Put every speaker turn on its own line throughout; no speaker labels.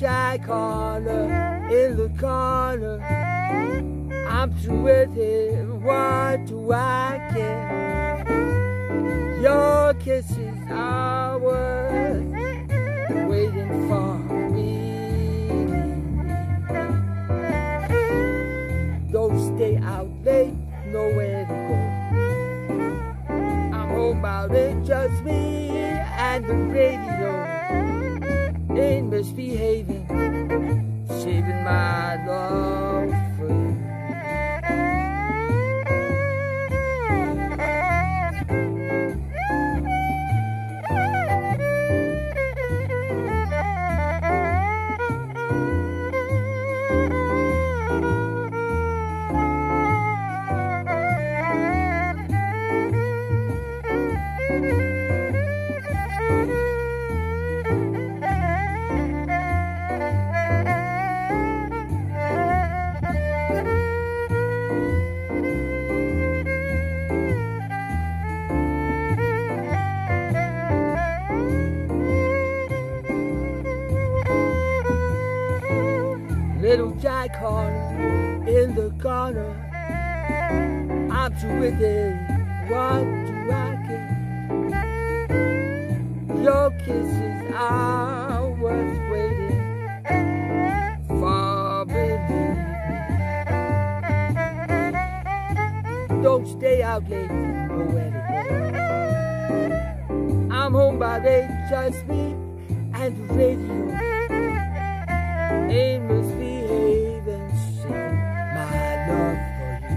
Jack Horner in the corner. I'm through with him, what do I care? Your kisses are worth waiting for me. Don't stay out late, nowhere to go. I'm home about it, just me and the radio. Ain't misbehaving, saving my love for you. Little Jack Horner in the corner. I'm through with it, what do I care? Your kisses are worth waiting for, baby. Don't stay out late, nowhere to go. I'm home by 8, just me and the radio. Ain't misbehaving, saving my love for you.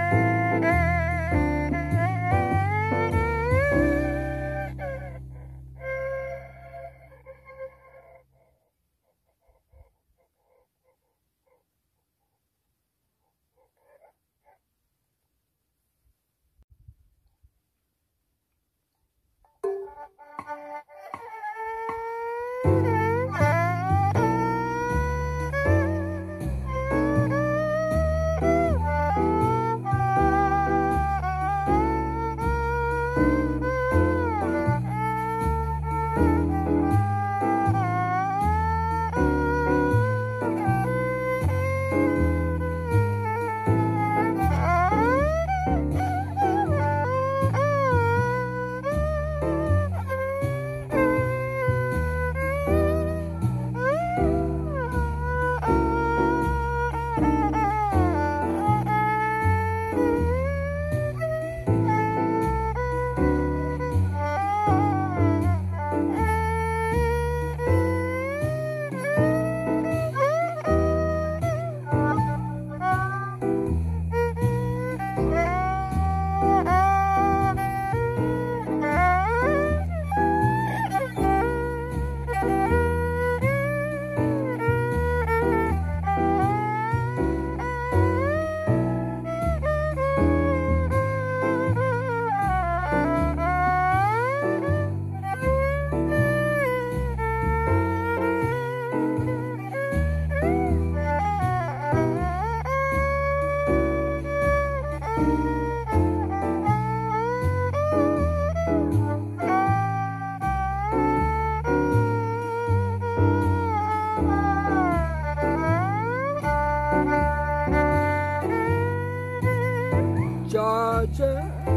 Georgia,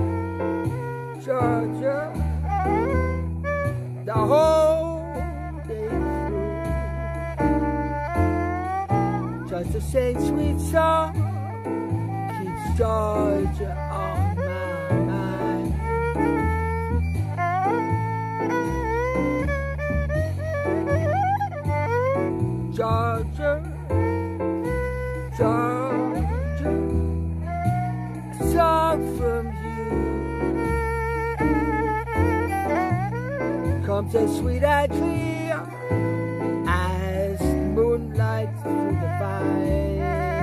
Georgia, the whole day through. Just the same sweet song keeps Georgia on my mind. Georgia, Georgia, a song from you comes as sweet and clear as moonlight through the vine.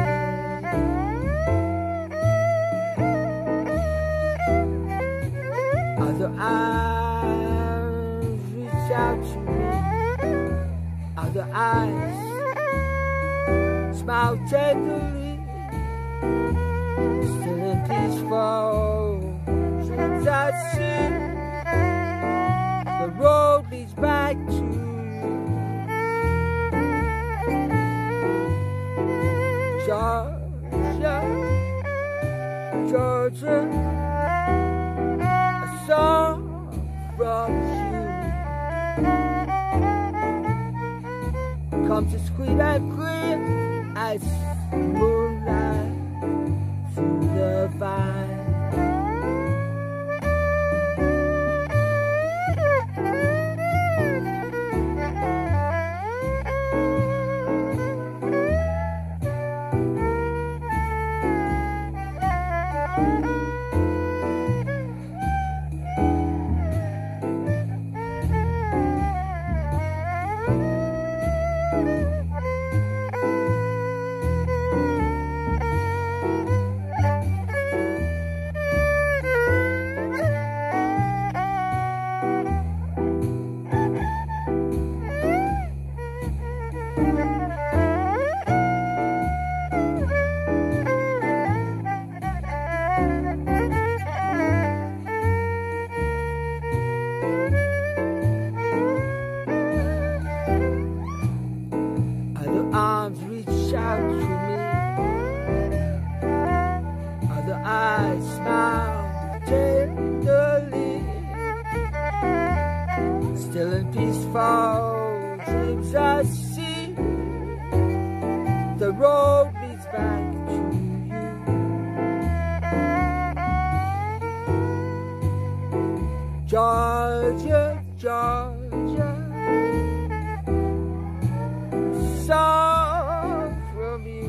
Other eyes reach out to me, other eyes smile tenderly, still in peaceful dreams I see. The road leads back to Georgia, Georgia, a song from you comes as sweet and clear as moonlight through the vine. Arms reach out to me, other eyes smile tenderly, still in peaceful dreams I see, the road leads back to you. Georgia, Georgia, song from you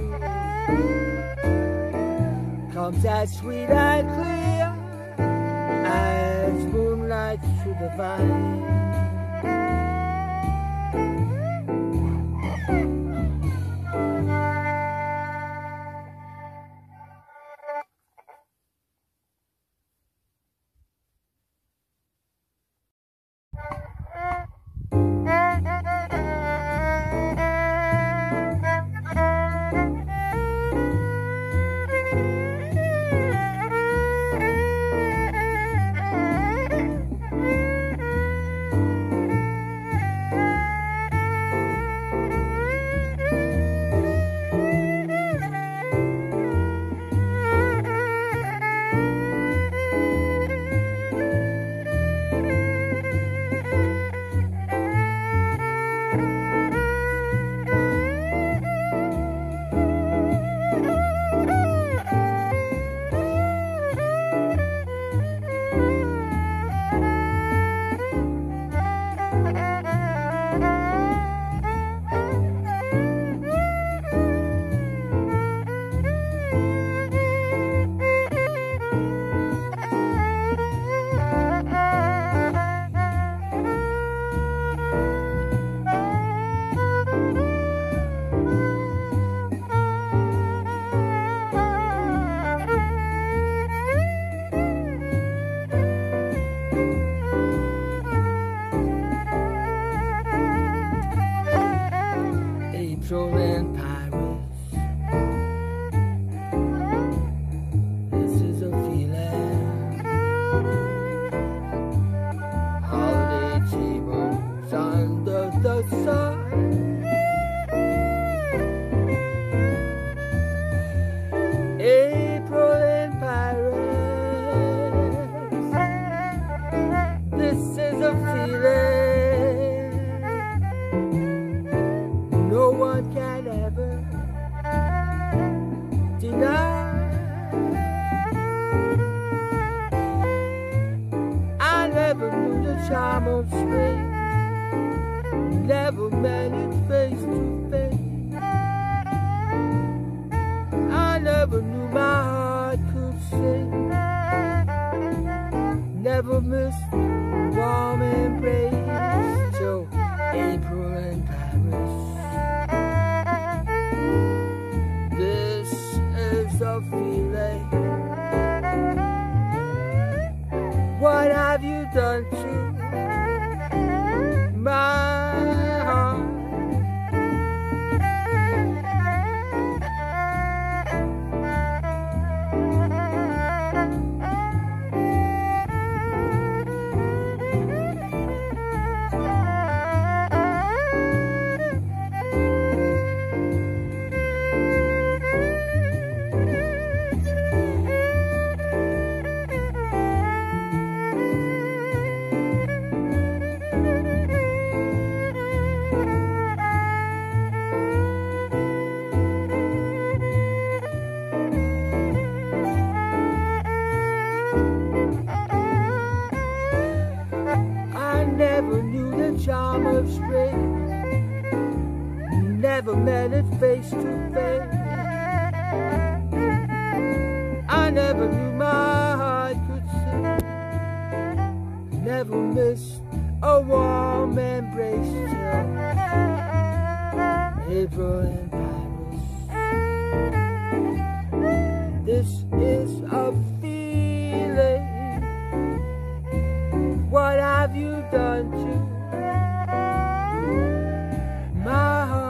comes as sweet and clear as moonlight through the vine. April in Paris, this is a feeling. Holiday tables under the sun, April in Paris, this is a feeling no one can ever deny. I never knew the charm of spring, never met it face to face. I never knew my heart could sing, never missed warm embrace till April in Paris. This is a feeling. What have you done to my heart? face to face. I never knew my heart could sing. Never missed a warm embrace till April in Paris. This is a feeling. What have you done to my heart?